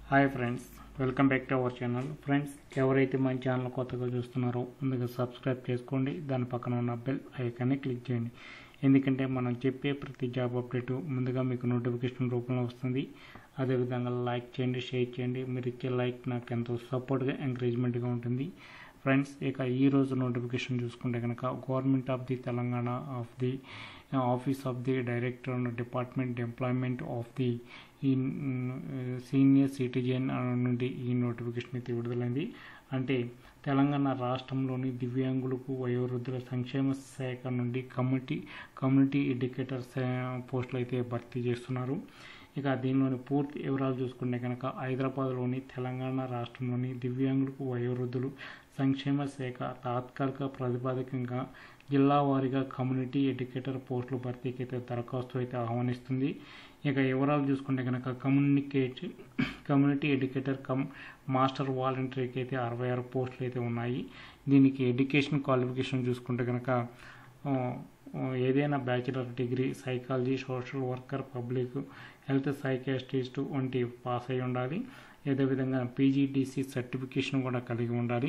Hi friends, welcome back to our channel. Friends, ఎవరైతే మన channel కొత్తగా చూస్తున్నారో ముందుగా సబ్స్క్రైబ్ చేసుకోండి. దాని పక్కన ఉన్న బెల్ ఐకాన్ని క్లిక్ చేయండి. ఎందుకంటే మనం చెప్పే ప్రతి జాబ్ అప్డేట్ ముందుగా మీకు నోటిఫికేషన్ రూపంలో వస్తుంది. అదేవిధంగా లైక్ చేయండి, షేర్ చేయండి. మీరు ఇచ్చే లైక్ నాకు ఎంతో సపోర్ట్గా, ఎంకరేజ్మెంట్గా ఉంటుంది. ఫ్రెండ్స్, ఇక ఈరోజు నోటిఫికేషన్ చూసుకుంటే కనుక government of the Telangana of the office of the director and department employment of the senior citizen నుండి ఈ నోటిఫికేషన్ అయితే విడుదలైంది. అంటే తెలంగాణ రాష్ట్రంలోని దివ్యాంగులకు వయోవృద్ధుల సంక్షేమ శాఖ నుండి కమ్యూనిటీ ఎడ్యుకేటర్ పోస్టులు అయితే భర్తీ చేస్తున్నారు. ఇక దీనిలోని పూర్తి వివరాలు చూసుకుంటే కనుక హైదరాబాద్లోని తెలంగాణ రాష్ట్రంలోని దివ్యాంగులకు వయోవృద్ధులు సంక్షేమ శాఖ తాత్కాలిక ప్రాతిపదికంగా జిల్లా వారీగా కమ్యూనిటీ ఎడ్యుకేటర్ పోస్టుల భర్తీకి అయితే దరఖాస్తు అయితే ఆహ్వానిస్తుంది. ఇక వివరాలు చూసుకుంటే కనుక కమ్యూనిటీ ఎడ్యుకేటర్ మాస్టర్ వాలంటీర్కి అయితే 66 పోస్టులు అయితే ఉన్నాయి. దీనికి ఎడ్యుకేషన్ క్వాలిఫికేషన్ చూసుకుంటే కనుక ఏదైనా bachelor degree psychology, social worker, public health psychiatrist వంటి పాస్ అయి ఉండాలి. అదేవిధంగా పీజీడీసీ సర్టిఫికేషన్ కూడా కలిగి ఉండాలి.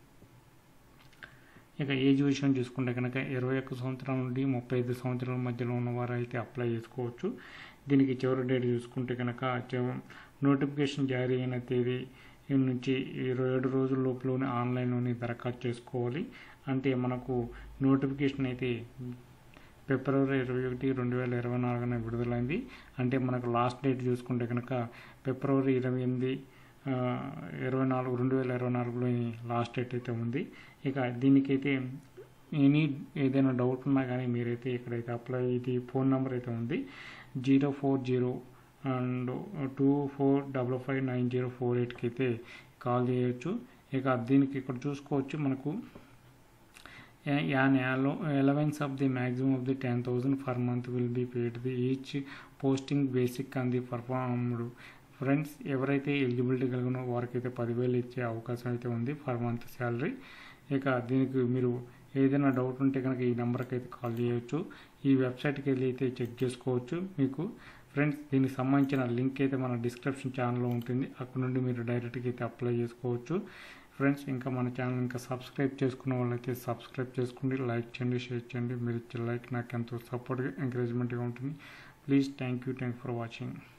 ఇక ఏజ్ విషయం చూసుకుంటే కనుక 21 సంవత్సరాల నుండి 35 సంవత్సరాల మధ్యలో ఉన్నవారు అయితే అప్లై చేసుకోవచ్చు. దీనికి చివరి డేట్ చూసుకుంటే కనుక నోటిఫికేషన్ జారీ అయిన తేదీ నుంచి 27 రోజుల లోపులోనే ఆన్లైన్లోనే దరఖాస్తు చేసుకోవాలి. అంటే మనకు నోటిఫికేషన్ అయితే ఫిబ్రవరి 21, 2024 విడుదలైంది. అంటే మనకు లాస్ట్ డేట్ చూసుకుంటే కనుక ఫిబ్రవరి 28, 2024 లాస్ట్ డేట్ అయితే ఉంది. ఇక దీనికైతే ఏదైనా డౌట్ ఉన్నా కానీ మీరైతే ఇక్కడైతే అప్లై ఇది ఫోన్ నెంబర్ అయితే ఉంది 04024559048కి అయితే కాల్ చేయొచ్చు. ఇక దీనికి ఇక్కడ చూసుకోవచ్చు మనకు allowance of the maximum of the 10,000 per month will be paid the each posting basic on the performed. Friends, ఎవరైతే ఎలిజిబిలిటీ కలిగిన వారికైతే 10,000 ఇచ్చే అవకాశం అయితే ఉంది పర్ మంత్ శాలరీ. ఇక దీనికి మీరు ఏదైనా డౌట్ ఉంటే కనుక ఈ నెంబర్కి అయితే కాల్ చేయొచ్చు. ఈ వెబ్సైట్కి వెళ్ళి అయితే చెక్ చేసుకోవచ్చు మీకు. ఫ్రెండ్స్, దీనికి సంబంధించిన లింక్ అయితే మన డిస్క్రిప్షన్ ఛానల్లో ఉంటుంది. అక్కడ నుండి మీరు డైరెక్ట్గా అయితే అప్లై చేసుకోవచ్చు. ఫ్రెండ్స్, ఇంకా మన ఛానల్ ఇంకా సబ్స్క్రైబ్ చేసుకున్న వాళ్ళైతే సబ్స్క్రైబ్ చేసుకోండి, లైక్ చేయండి, షేర్ చేయండి. మీరు ఇచ్చే లైక్ నాకు ఎంతో సపోర్ట్గా, ఎంకరేజ్మెంట్గా ఉంటుంది. Please, thank you for watching.